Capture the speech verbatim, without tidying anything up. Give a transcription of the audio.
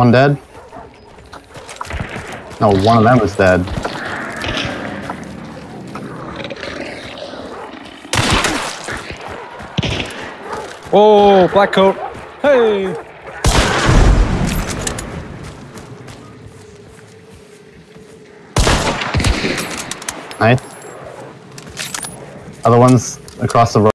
One dead. No, one of them is dead. Oh, black coat. Hey. Nice. Other ones across the road.